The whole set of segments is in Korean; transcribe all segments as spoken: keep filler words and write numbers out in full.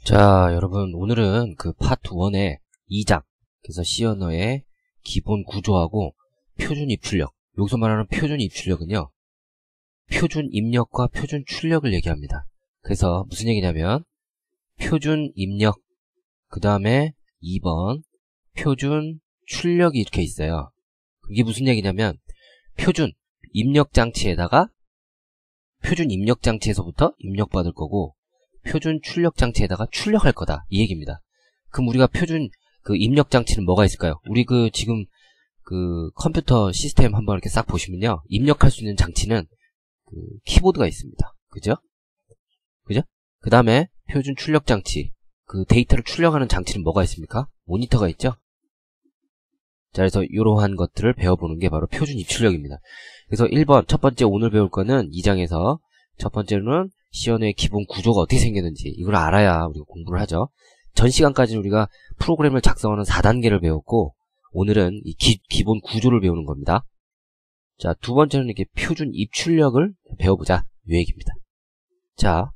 자, 여러분, 오늘은 그 파트 일의 이 장, 그래서 C 언어의 기본 구조하고 표준 입출력, 여기서 말하는 표준 입출력은요, 표준 입력과 표준 출력을 얘기합니다. 그래서 무슨 얘기냐면, 표준 입력, 그 다음에 이 번, 표준 출력이 이렇게 있어요. 이게 무슨 얘기냐면, 표준 입력 장치에다가, 표준 입력 장치에서부터 입력받을 거고, 표준 출력 장치에다가 출력할 거다, 이 얘기입니다. 그럼 우리가 표준 그 입력 장치는 뭐가 있을까요? 우리 그 지금 그 컴퓨터 시스템 한번 이렇게 싹 보시면요, 입력할 수 있는 장치는 그 키보드가 있습니다. 그죠? 그죠? 그 다음에 표준 출력 장치, 그 데이터를 출력하는 장치는 뭐가 있습니까? 모니터가 있죠? 자, 그래서 이러한 것들을 배워보는 게 바로 표준 입출력입니다. 그래서 일 번, 첫 번째 오늘 배울 거는 이 장에서 첫 번째로는 C 언어의 기본 구조가 어떻게 생겼는지 이걸 알아야 우리가 공부를 하죠. 전 시간까지는 우리가 프로그램을 작성하는 사 단계를 배웠고, 오늘은 이 기, 기본 구조를 배우는 겁니다. 자, 두 번째는 이렇게 표준 입출력을 배워보자, 이 얘기입니다. 자,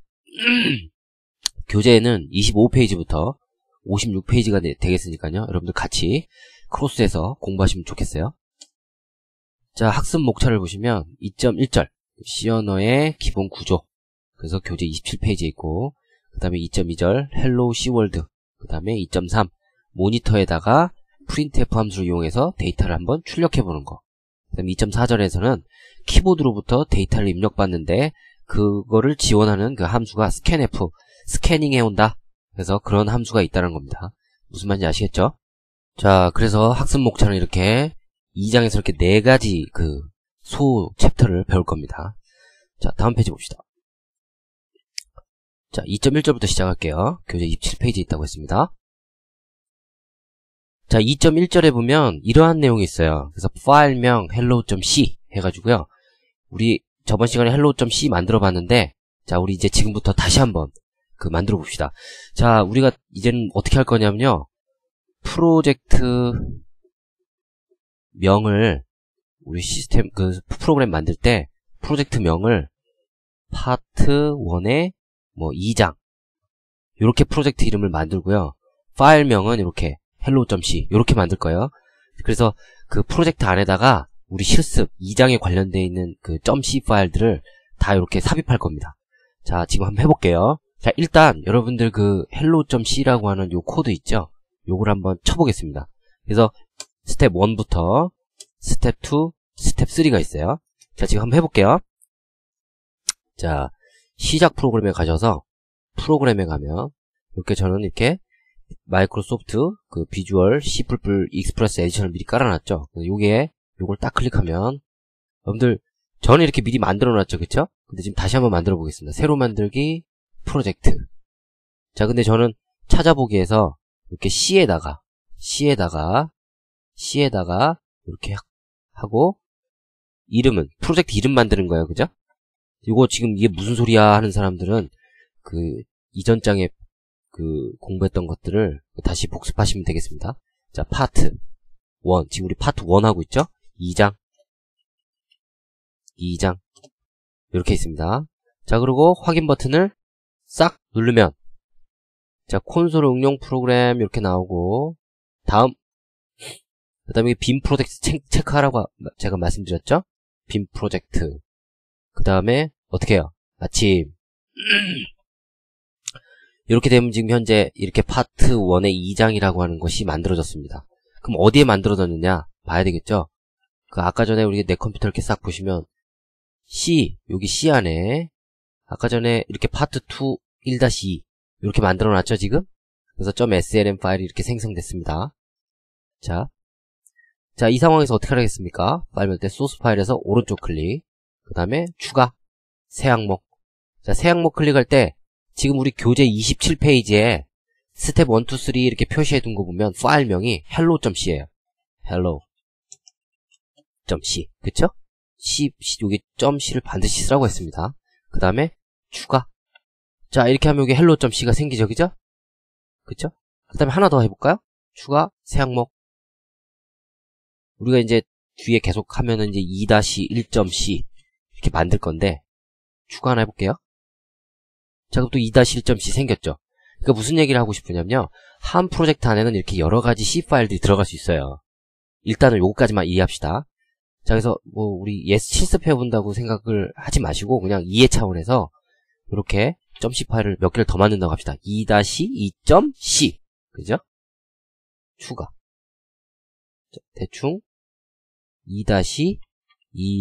교재에는 이십오 페이지부터 오십육 페이지가 되, 되겠으니까요. 여러분들 같이 크로스해서 공부하시면 좋겠어요. 자, 학습 목차를 보시면 이 점 일 절 C 언어의 기본 구조, 그래서 교재 이십칠 페이지에 있고, 그 다음에 이 점 이 절 헬로우 C 월드, 그 다음에 이 점 삼 모니터에다가 프린트에프 함수를 이용해서 데이터를 한번 출력해보는 거, 그 다음에 이 점 사 절에서는 키보드로부터 데이터를 입력받는데 그거를 지원하는 그 함수가 스캔에프, 스캐닝해온다. 그래서 그런 함수가 있다는 겁니다. 무슨 말인지 아시겠죠? 자, 그래서 학습 목차는 이렇게 이 장에서 이렇게 네 가지 그 소 챕터를 배울 겁니다. 자, 다음 페이지 봅시다. 자, 이 점 일 절부터 시작할게요. 교재 이십칠 페이지에 있다고 했습니다. 자, 이 점 일 절에 보면 이러한 내용이 있어요. 그래서 파일명 hello.c 해가지고요, 우리 저번 시간에 hello.c 만들어 봤는데, 자, 우리 이제 지금부터 다시 한번 그 만들어 봅시다. 자, 우리가 이제는 어떻게 할 거냐면요, 프로젝트 명을 우리 시스템 그 프로그램 만들 때 프로젝트 명을 파트 일의 뭐 이 장 이렇게 프로젝트 이름을 만들고요, 파일명은 이렇게 hello.c 이렇게 만들 거예요. 그래서 그 프로젝트 안에다가 우리 실습 이 장에 관련되어 있는 그 .c 파일들을 다 이렇게 삽입할 겁니다. 자, 지금 한번 해볼게요. 자, 일단 여러분들 그 hello.c라고 하는 요 코드 있죠? 요걸 한번 쳐보겠습니다. 그래서 스텝 일부터 스텝 이, 스텝 삼가 있어요. 자, 지금 한번 해볼게요. 자, 시작 프로그램에 가셔서 프로그램에 가면 이렇게 저는 이렇게 마이크로소프트 그 비주얼 C++ 익스프레스 에디션을 미리 깔아놨죠. 요게 요걸 딱 클릭하면, 여러분들 저는 이렇게 미리 만들어놨죠, 그쵸? 근데 지금 다시 한번 만들어 보겠습니다. 새로 만들기 프로젝트. 자, 근데 저는 찾아보기에서 이렇게 C에다가 C에다가 C에다가 이렇게 하고, 이름은 프로젝트 이름 만드는 거예요, 그죠? 이거 지금 이게 무슨 소리야 하는 사람들은 그 이전 장에 그 공부했던 것들을 다시 복습하시면 되겠습니다. 자, 파트 일, 지금 우리 파트 일 하고 있죠? 이 장 이 장 이렇게 있습니다. 자, 그리고 확인 버튼을 싹 누르면, 자, 콘솔 응용 프로그램 이렇게 나오고, 다음 그 다음에 빔 프로젝트 체크하라고 제가 말씀드렸죠? 빔 프로젝트. 그 다음에 어떻게 해요? 마침 이렇게 되면 지금 현재 이렇게 파트 일의 이 장이라고 하는 것이 만들어졌습니다. 그럼 어디에 만들어졌느냐 봐야 되겠죠? 그 아까 전에 우리 내 컴퓨터 이렇게 싹 보시면 C, 여기 C 안에 아까 전에 이렇게 파트 이 일 이 이렇게 만들어 놨죠, 지금? 그래서 .slm 파일이 이렇게 생성됐습니다. 자, 자, 이 상황에서 어떻게 하겠습니까? 파일 열 때 소스 파일에서 오른쪽 클릭, 그 다음에 추가, 새 항목. 자, 새 항목 클릭할 때 지금 우리 교재 이십칠 페이지에 스텝 일, 이, 삼 이렇게 표시해 둔 거 보면 파일명이 hello.c예요. hello.c. 그쵸? C, 여기 .c를 반드시 쓰라고 했습니다. 그 다음에 추가. 자, 이렇게 하면 여기 hello.c가 생기죠, 그죠? 그쵸? 그 다음에 하나 더 해볼까요? 추가, 새 항목. 우리가 이제 뒤에 계속 하면은 이제 이 일 점 c 이렇게 만들 건데, 추가 하나 해볼게요. 자, 그럼 또 이 일 점 c 생겼죠. 그러니까 그러니까 무슨 얘기를 하고 싶으냐면요. 한 프로젝트 안에는 이렇게 여러 가지 C 파일들이 들어갈 수 있어요. 일단은 요거까지만 이해합시다. 자, 그래서 뭐 우리 예스 실습해 본다고 생각을 하지 마시고 그냥 이해 차원에서 이렇게 .c 파일을 몇 개를 더 만든다고 합시다. 이 이 점 씨 그죠? 추가. 자, 대충 이 이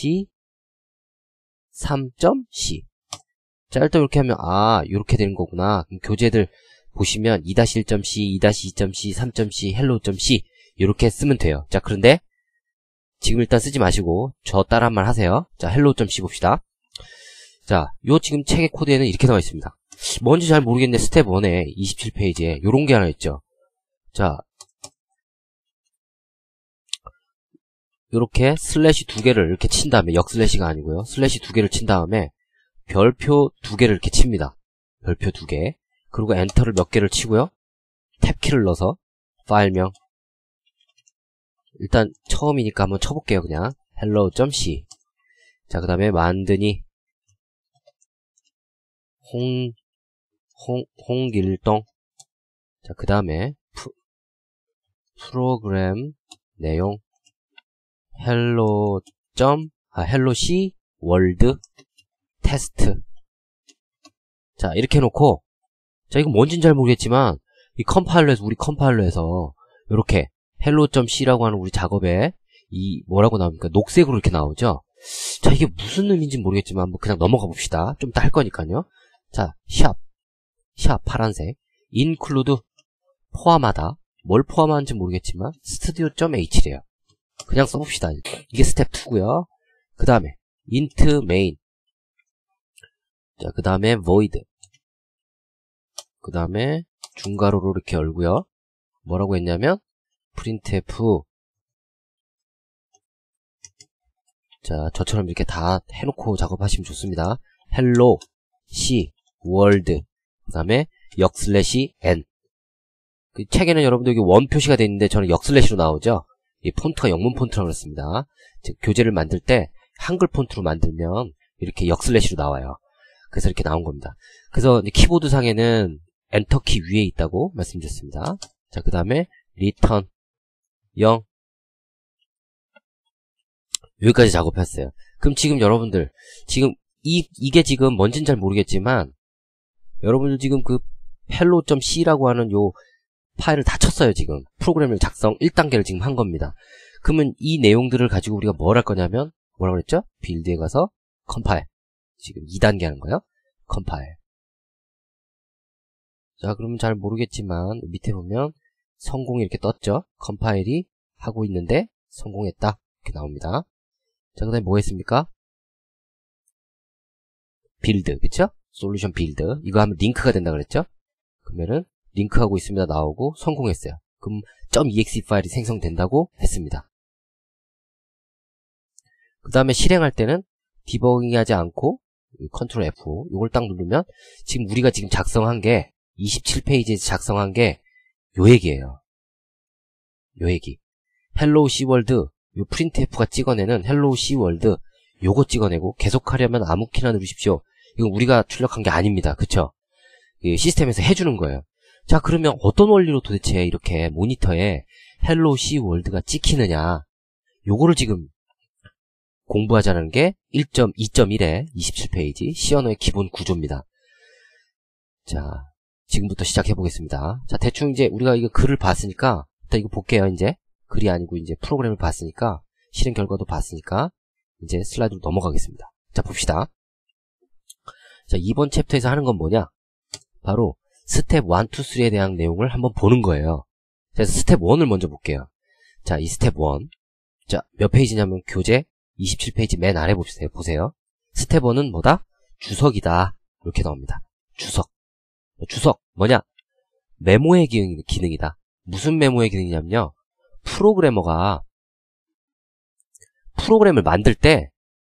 삼 점 씨. 자, 일단 이렇게 하면 아, 이렇게 되는 거구나. 그럼 교재들 보시면 이 일 점 씨, 이 이 점 씨, 삼 점 씨, hello.c 이렇게 쓰면 돼요. 자, 그런데 지금 일단 쓰지 마시고 저 따라 한 말 하세요. 자, hello.c 봅시다. 자, 요 지금 책의 코드에는 이렇게 나와 있습니다. 뭔지 잘 모르겠는데 스텝 일에 이십칠 페이지에 요런 게 하나 있죠. 자, 요렇게 슬래시 두 개를 이렇게 친 다음에 역슬래시가 아니고요. 슬래시 두 개를 친 다음에 별표 두 개를 이렇게 칩니다. 별표 두 개. 그리고 엔터를 몇 개를 치고요. 탭키를 넣어서 파일명 일단 처음이니까 한번 쳐볼게요. 그냥 hello.c. 자, 그 다음에 만드니 홍, 홍, 홍길동. 자, 그 다음에 프로그램 내용 hello. 아, hello.c 월드 테스트. 자, 이렇게 해놓고 자, 이거 뭔진 잘 모르겠지만 이 컴파일러에서 우리 컴파일러에서 이렇게 hello.c라고 하는 우리 작업에 이 뭐라고 나옵니까? 녹색으로 이렇게 나오죠. 자, 이게 무슨 의미인지 모르겠지만 뭐 그냥 넘어가 봅시다. 좀 이따 할 거니까요. 자, 샵, 샵 파란색, include 포함하다. 뭘 포함하는지 모르겠지만 studio.h래요. 그냥 써봅시다. 이게 스텝 이고요. 그 다음에 int main. 자, 그 다음에 void. 그 다음에 중괄호로 이렇게 열고요. 뭐라고 했냐면 printf. 자, 저처럼 이렇게 다 해놓고 작업하시면 좋습니다. hello, c, world. 그 다음에 역슬래시 n. 그 책에는 여러분들 여기 원 표시가 되어 있는데 저는 역슬래시로 나오죠. 이 폰트가 영문 폰트라고 그랬습니다. 즉, 교재를 만들 때 한글 폰트로 만들면 이렇게 역슬래시로 나와요. 그래서 이렇게 나온 겁니다. 그래서 키보드 상에는 엔터키 위에 있다고 말씀드렸습니다. 자, 그 다음에 return 영. 여기까지 작업했어요. 그럼 지금 여러분들 지금 이, 이게 지금 뭔진 잘 모르겠지만 여러분들 지금 그 hello.c라고 하는 요 파일을 다 쳤어요. 지금 프로그램을 작성 일 단계를 지금 한 겁니다. 그러면 이 내용들을 가지고 우리가 뭘 할 거냐면 뭐라고 그랬죠? 빌드에 가서 컴파일. 지금 이 단계 하는 거예요. 컴파일. 자, 그러면 잘 모르겠지만 밑에 보면 성공이 이렇게 떴죠. 컴파일이 하고 있는데 성공했다. 이렇게 나옵니다. 자, 그 다음에 뭐 했습니까? 빌드, 그쵸? 솔루션 빌드. 이거 하면 링크가 된다 그랬죠? 그러면은 링크하고 있습니다. 나오고 성공했어요. 그럼 .exe 파일이 생성된다고 했습니다. 그 다음에 실행할 때는 디버깅 하지 않고 컨트롤 에프 이걸 딱 누르면 지금 우리가 지금 작성한 게 이십칠 페이지에서 작성한 게 요 얘기예요. 요 얘기. hello c world 요 printf가 찍어내는 hello c world 요거 찍어내고 계속하려면 아무 키나 누르십시오. 이건 우리가 출력한 게 아닙니다. 그쵸? 시스템에서 해주는 거예요. 자, 그러면 어떤 원리로 도대체 이렇게 모니터에 hello c world가 찍히느냐 요거를 지금 공부하자는 게 일 점 이 점 일의 이십칠 페이지 C 언어의 기본 구조입니다. 자, 지금부터 시작해 보겠습니다. 자, 대충 이제 우리가 이거 글을 봤으니까 일단 이거 볼게요. 이제 글이 아니고 이제 프로그램을 봤으니까 실행 결과도 봤으니까 이제 슬라이드로 넘어가겠습니다. 자, 봅시다. 자, 이번 챕터에서 하는 건 뭐냐? 바로 스텝 일, 이, 삼에 대한 내용을 한번 보는 거예요. 그래서 스텝 일을 먼저 볼게요. 자, 이 스텝 일. 자, 몇 페이지냐면 교재 이십칠 페이지 맨 아래 보세요. 보세요. 스텝 일은 뭐다? 주석이다. 이렇게 나옵니다. 주석. 주석 뭐냐? 메모의 기능, 기능이다. 무슨 메모의 기능이냐면요. 프로그래머가 프로그램을 만들 때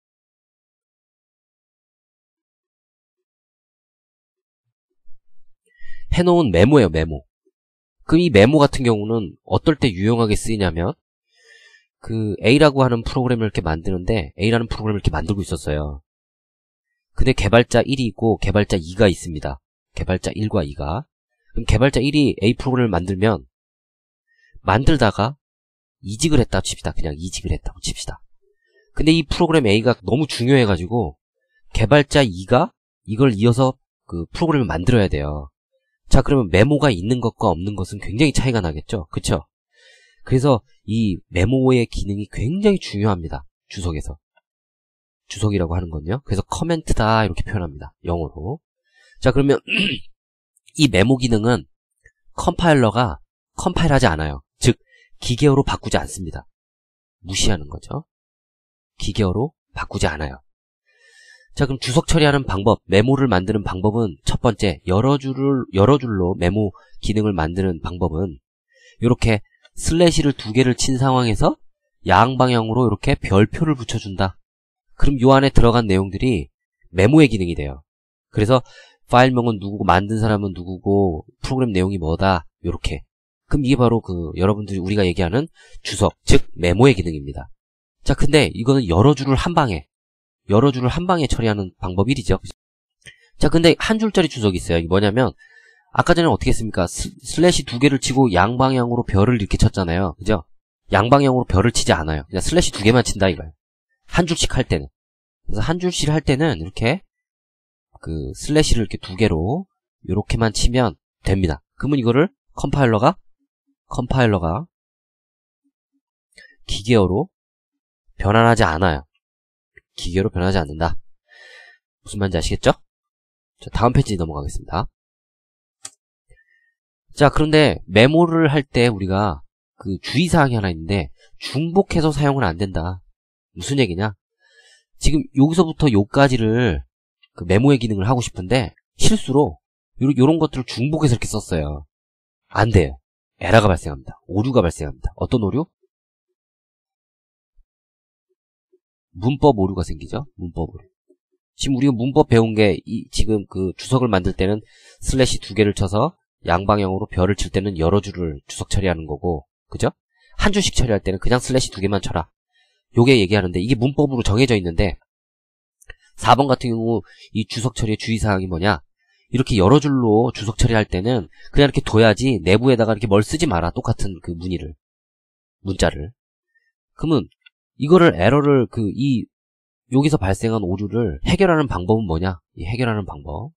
해놓은 메모예요. 메모. 그 이 메모 같은 경우는 어떨 때 유용하게 쓰이냐면 그 A라고 하는 프로그램을 이렇게 만드는데 A라는 프로그램을 이렇게 만들고 있었어요. 근데 개발자 일이 있고 개발자 이가 있습니다. 개발자 일과 이가. 그럼 개발자 일이 A 프로그램을 만들면 만들다가 이직을 했다 칩시다. 그냥 이직을 했다고 칩시다. 근데 이 프로그램 A가 너무 중요해가지고 개발자 이가 이걸 이어서 그 프로그램을 만들어야 돼요. 자, 그러면 메모가 있는 것과 없는 것은 굉장히 차이가 나겠죠? 그쵸? 그래서 이 메모의 기능이 굉장히 중요합니다. 주석에서. 주석이라고 하는 건요. 그래서 커멘트다 이렇게 표현합니다. 영어로. 자, 그러면 이 메모 기능은 컴파일러가 컴파일하지 않아요. 즉 기계어로 바꾸지 않습니다. 무시하는 거죠. 기계어로 바꾸지 않아요. 자, 그럼 주석 처리하는 방법, 메모를 만드는 방법은 첫 번째, 여러 줄을 여러 줄로 메모 기능을 만드는 방법은 이렇게 슬래시를 두 개를 친 상황에서 양방향으로 이렇게 별표를 붙여준다. 그럼 요 안에 들어간 내용들이 메모의 기능이 돼요. 그래서 파일명은 누구고 만든 사람은 누구고 프로그램 내용이 뭐다. 요렇게. 그럼 이게 바로 그 여러분들이 우리가 얘기하는 주석, 즉 메모의 기능입니다. 자, 근데 이거는 여러 줄을 한 방에 여러 줄을 한 방에 처리하는 방법 일이죠. 자, 근데 한 줄짜리 주석이 있어요. 이게 뭐냐면 아까 전에 어떻게 했습니까? 스, 슬래시 두 개를 치고 양방향으로 별을 이렇게 쳤잖아요. 그죠? 양방향으로 별을 치지 않아요. 그냥 슬래시 두 개만 친다 이거예요. 한 줄씩 할 때는. 그래서 한 줄씩 할 때는 이렇게 그 슬래시를 이렇게 두 개로 이렇게만 치면 됩니다. 그러면 이거를 컴파일러가 컴파일러가 기계어로 변환하지 않아요. 기계로 변하지 않는다. 무슨 말인지 아시겠죠? 자, 다음 페이지 넘어가겠습니다. 자, 그런데 메모를 할 때 우리가 그 주의사항이 하나 있는데 중복해서 사용은 안 된다. 무슨 얘기냐? 지금 여기서부터 요까지를 그 메모의 기능을 하고 싶은데 실수로 요런, 요런 것들을 중복해서 이렇게 썼어요. 안 돼요. 에러가 발생합니다. 오류가 발생합니다. 어떤 오류? 문법 오류가 생기죠. 문법 오류. 지금 우리가 문법 배운 게 이, 지금 그 주석을 만들 때는 슬래시 두 개를 쳐서 양방향으로 별을 칠 때는 여러 줄을 주석 처리하는 거고, 그죠? 한 줄씩 처리할 때는 그냥 슬래시 두 개만 쳐라. 요게 얘기하는데 이게 문법으로 정해져 있는데 사 번 같은 경우 이 주석 처리의 주의사항이 뭐냐? 이렇게 여러 줄로 주석 처리할 때는 그냥 이렇게 둬야지 내부에다가 이렇게 뭘 쓰지 마라. 똑같은 그 문의를 문자를. 그러면 이거를 에러를 그 이 여기서 발생한 오류를 해결하는 방법은 뭐냐? 이 해결하는 방법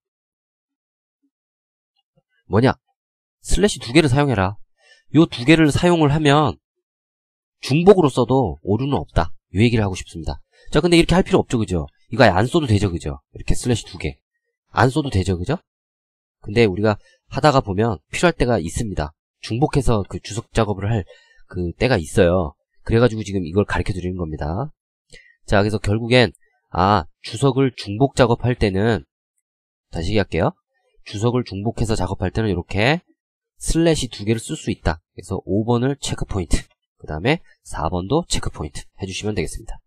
뭐냐? 슬래시 두 개를 사용해라. 요 두 개를 사용을 하면 중복으로 써도 오류는 없다. 요 얘기를 하고 싶습니다. 자, 근데 이렇게 할 필요 없죠, 그죠? 이거 안 써도 되죠, 그죠? 이렇게 슬래시 두 개 안 써도 되죠, 그죠? 근데 우리가 하다가 보면 필요할 때가 있습니다. 중복해서 그 주석 작업을 할 그 때가 있어요. 그래가지고 지금 이걸 가르쳐 드리는 겁니다. 자, 그래서 결국엔 아, 주석을 중복 작업할 때는 다시 얘기할게요. 주석을 중복해서 작업할 때는 이렇게 슬래시 두 개를 쓸 수 있다. 그래서 오 번을 체크 포인트, 그 다음에 사 번도 체크 포인트 해주시면 되겠습니다.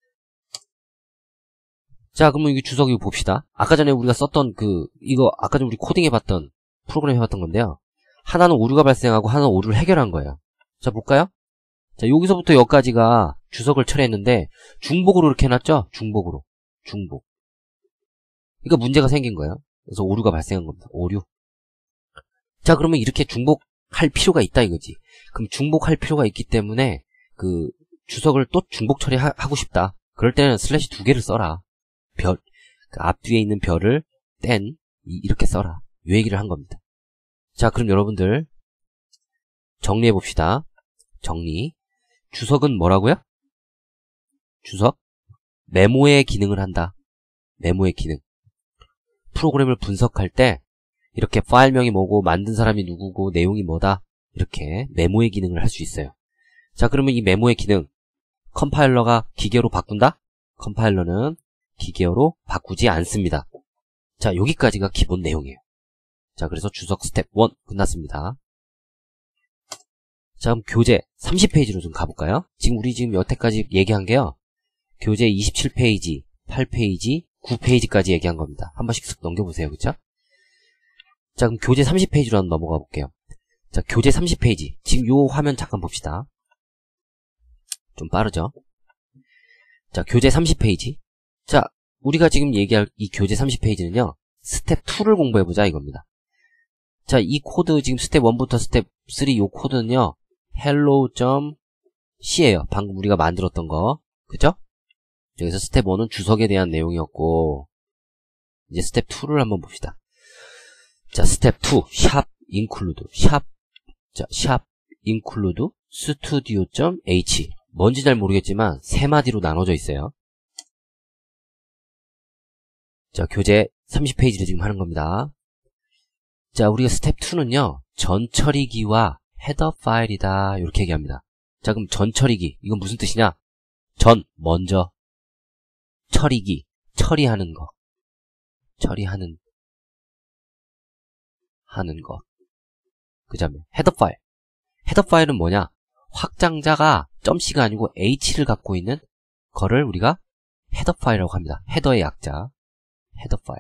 자, 그러면 이 주석 이거 봅시다. 아까 전에 우리가 썼던 그 이거 아까 전에 우리 코딩 해봤던 프로그램 해봤던 건데요. 하나는 오류가 발생하고 하나는 오류를 해결한 거예요. 자, 볼까요? 자, 여기서부터 여기까지가 주석을 처리했는데 중복으로 이렇게 해놨죠? 중복으로. 중복. 그러니까 문제가 생긴 거예요. 그래서 오류가 발생한 겁니다. 오류. 자, 그러면 이렇게 중복할 필요가 있다 이거지. 그럼 중복할 필요가 있기 때문에 그 주석을 또 중복 처리하고 싶다. 그럴 때는 슬래시 두 개를 써라. 별, 그 앞뒤에 있는 별을 뗀 이렇게 써라. 요 얘기를 한 겁니다. 자, 그럼 여러분들 정리해 봅시다. 정리. 주석은 뭐라고요? 주석? 메모의 기능을 한다. 메모의 기능. 프로그램을 분석할 때 이렇게 파일명이 뭐고 만든 사람이 누구고 내용이 뭐다. 이렇게 메모의 기능을 할 수 있어요. 자, 그러면 이 메모의 기능 컴파일러가 기계로 바꾼다? 컴파일러는 기계어로 바꾸지 않습니다. 자, 여기까지가 기본 내용이에요. 자, 그래서 주석 스텝 일 끝났습니다. 자, 그럼 교재 삼십 페이지로 좀 가볼까요? 지금 우리 지금 여태까지 얘기한 게요. 교재 이십칠 페이지, 팔 페이지, 구 페이지까지 얘기한 겁니다. 한 번씩 쓱 넘겨보세요. 그쵸? 자, 그럼 교재 삼십 페이지로 한번 넘어가 볼게요. 자, 교재 삼십 페이지. 지금 요 화면 잠깐 봅시다. 좀 빠르죠? 자, 교재 삼십 페이지. 자, 우리가 지금 얘기할 이 교재 삼십 페이지는요. 스텝 이를 공부해보자 이겁니다. 자, 이 코드 지금 스텝 일부터 스텝 삼 이 코드는요. hello.c예요. 방금 우리가 만들었던 거. 그죠? 여기서 스텝 일은 주석에 대한 내용이었고 이제 스텝 이를 한번 봅시다. 자, 스텝 이 샵 include 샵 자, 샵 include studio.h 뭔지 잘 모르겠지만 세 마디로 나눠져 있어요. 자, 교재 삼십 페이지를 지금 하는 겁니다. 자, 우리가 스텝 이는요. 전처리기와 헤더 파일이다 이렇게 얘기합니다. 자, 그럼 전처리기 이건 무슨 뜻이냐? 전, 먼저 처리기, 처리하는 거 처리하는 하는 거 그 다음에 헤더 파일 헤더 파일은 뭐냐? 확장자가 .c가 아니고 h를 갖고 있는 거를 우리가 헤더 파일이라고 합니다. 헤더의 약자 헤더 파일.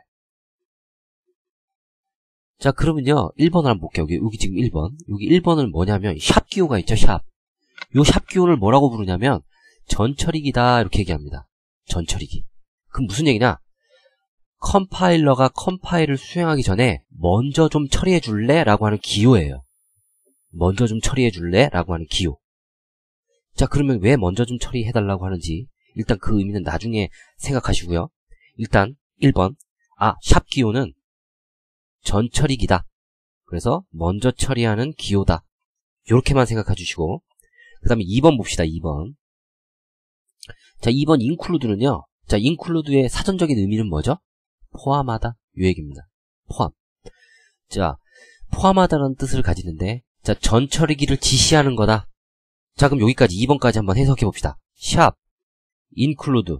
자, 그러면요 일 번을 한번 볼게요. 여기, 여기 지금 일 번 여기 일 번은 뭐냐면 샵 기호가 있죠. 샵 요 샵 기호를 뭐라고 부르냐면 전처리기다 이렇게 얘기합니다. 전처리기. 그럼 무슨 얘기냐? 컴파일러가 컴파일을 수행하기 전에 먼저 좀 처리해 줄래? 라고 하는 기호예요. 먼저 좀 처리해 줄래? 라고 하는 기호. 자, 그러면 왜 먼저 좀 처리해 달라고 하는지 일단 그 의미는 나중에 생각하시고요. 일단 일 번 아, 샵 기호는 전처리기다. 그래서 먼저 처리하는 기호다. 요렇게만 생각해 주시고 그 다음에 이 번 봅시다. 이 번. 자, 이 번 include는요. 자, include의 사전적인 의미는 뭐죠? 포함하다. 요 얘기입니다. 포함. 자, 포함하다라는 뜻을 가지는데 자, 전처리기를 지시하는 거다. 자, 그럼 여기까지 이 번까지 한번 해석해 봅시다. 샵 include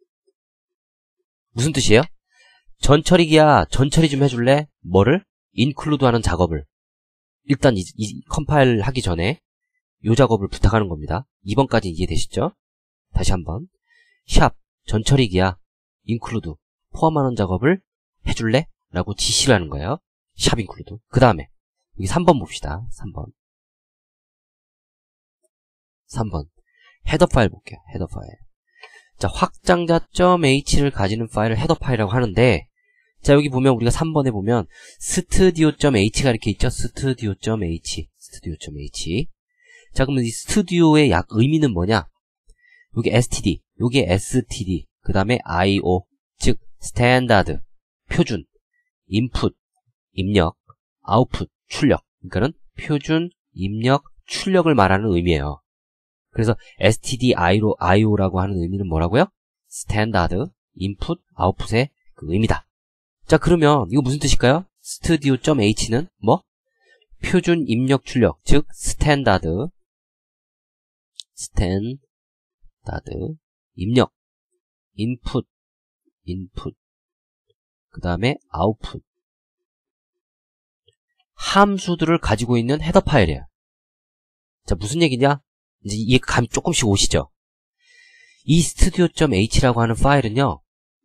무슨 뜻이에요? 전처리기야, 전처리 좀 해줄래? 뭐를? include 하는 작업을 일단 이, 이 컴파일 하기 전에 요 작업을 부탁하는 겁니다. 이 번까지 이해되시죠? 다시 한번 샵 전처리기야 include 포함하는 작업을 해줄래? 라고 지시를 하는 거예요. 샵 include. 그 다음에 여기 삼 번 봅시다. 삼 번 삼 번 헤더 파일 볼게요. 헤더 파일. 자, 확장자.h를 가지는 파일을 헤더 파일이라고 하는데 자, 여기 보면 우리가 삼 번에 보면 studio.h가 이렇게 있죠. studio.h studio.h. 자, 그러면 이 스튜디오의 약 의미는 뭐냐? 여기 std, 여기 std, 그 다음에 io, 즉 스탠다드, 표준, 인풋, 입력, 아웃풋, 출력. 그러니까는 표준, 입력, 출력을 말하는 의미예요. 그래서 std, io라고 하는 의미는 뭐라고요? 스탠다드, 인풋, 아웃풋의 그 의미다. 자, 그러면 이거 무슨 뜻일까요? studio.h는 뭐? 표준, 입력, 출력, 즉 스탠다드, 스탠다드, 입력, 인풋, 인풋, 그 다음에 아웃풋. 함수들을 가지고 있는 헤더 파일이에요. 자, 무슨 얘기냐? 이제 이해 감이 조금씩 오시죠? 이 studio.h라고 하는 파일은요,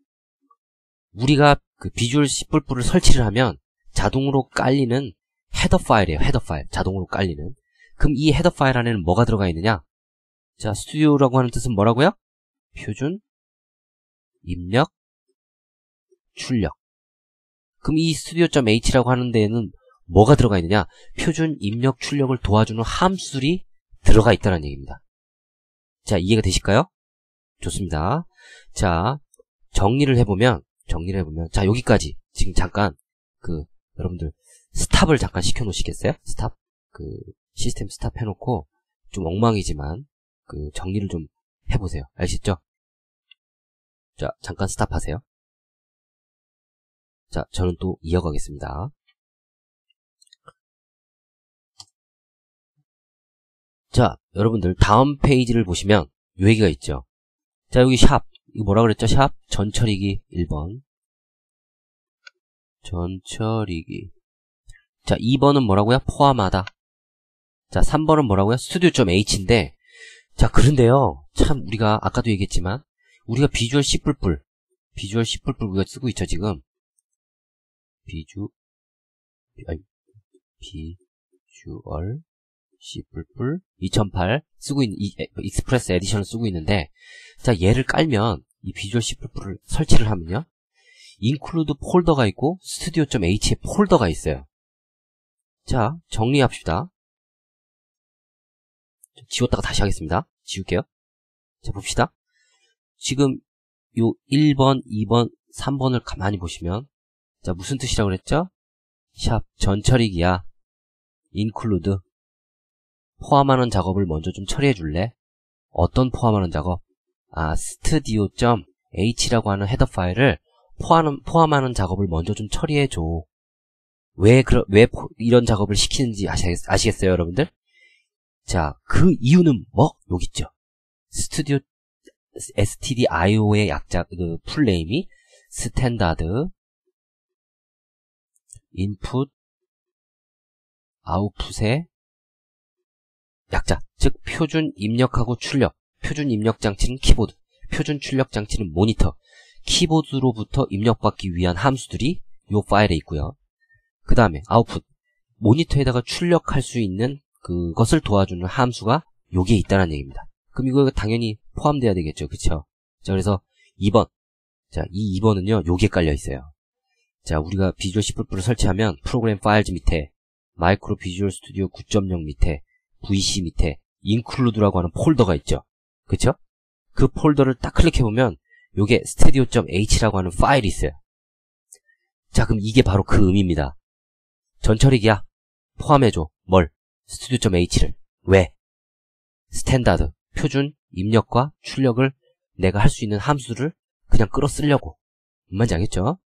우리가 그 비주얼 씨 를 설치를 하면 자동으로 깔리는 헤더 파일이에요. 헤더 파일. 자동으로 깔리는. 그럼 이 헤더 파일 안에는 뭐가 들어가 있느냐? 자, 스튜디오라고 하는 뜻은 뭐라고요? 표준, 입력, 출력. 그럼 이 studio.h라고 하는 데에는 뭐가 들어가 있느냐? 표준, 입력, 출력을 도와주는 함수들이 들어가 있다는 얘기입니다. 자, 이해가 되실까요? 좋습니다. 자, 정리를 해보면, 정리를 해보면, 자, 여기까지 지금 잠깐 그 여러분들 스탑을 잠깐 시켜놓으시겠어요? 스탑. 그 시스템 스탑 해놓고 좀 엉망이지만 그 정리를 좀 해보세요. 아시죠? 자, 잠깐 스탑하세요. 자, 저는 또 이어가겠습니다. 자, 여러분들 다음 페이지를 보시면 요 얘기가 있죠. 자, 여기 샵. 이거 뭐라 그랬죠? 샵 전처리기 일 번. 전처리기. 자, 이 번은 뭐라고요? 포함하다. 자, 삼 번은 뭐라고요? studio.h인데 자, 그런데요. 참 우리가 아까도 얘기했지만 우리가 비주얼 C++, 비주얼 C++ 우리가 쓰고 있죠, 지금. 비주 아니, 비주얼 C++ 이천팔 쓰고 있는 이 익스프레스 에디션을 쓰고 있는데 자, 얘를 깔면 이 비주얼 씨를 설치를 하면요. include 폴더가 있고 studio.h의 폴더가 있어요. 자, 정리합시다. 지웠다가 다시 하겠습니다. 지울게요. 자, 봅시다. 지금 요 일 번, 이 번, 삼 번을 가만히 보시면 자, 무슨 뜻이라고 그랬죠? 샵 전처리기야. include 포함하는 작업을 먼저 좀 처리해 줄래? 어떤 포함하는 작업? 아, studio.h라고 하는 헤더 파일을 포함하는, 포함하는 작업을 먼저 좀 처리해 줘. 왜, 그러, 왜 이런 작업을 시키는지 아시겠, 아시겠어요, 여러분들? 자, 그 이유는 뭐? 여기 있죠. 스튜디오, stdio의 약자, 그, 풀네임이 스탠다드, 인풋, 아웃풋의 약자, 즉, 표준 입력하고 출력. 표준 입력 장치는 키보드, 표준 출력 장치는 모니터. 키보드로부터 입력받기 위한 함수들이 이 파일에 있고요. 그 다음에 아웃풋, 모니터에다가 출력할 수 있는 그것을 도와주는 함수가 여기에 있다는 얘기입니다. 그럼 이거 당연히 포함돼야 되겠죠, 그쵸? 자, 그래서 이 번, 자, 이 이 번은요 여기에 깔려 있어요. 자, 우리가 비주얼 씨 를 설치하면 프로그램 파일즈 밑에 마이크로 비주얼 스튜디오 구 점 영 밑에 브이씨 밑에 include라고 하는 폴더가 있죠, 그쵸? 그 폴더를 딱 클릭해보면 요게 studio.h라고 하는 파일이 있어요. 자, 그럼 이게 바로 그 의미입니다. 전처리기야. 포함해줘. 뭘? studio.h를. 왜? 스탠다드, 표준 입력과 출력을 내가 할 수 있는 함수를 그냥 끌어 쓰려고. 뭔지 알겠죠?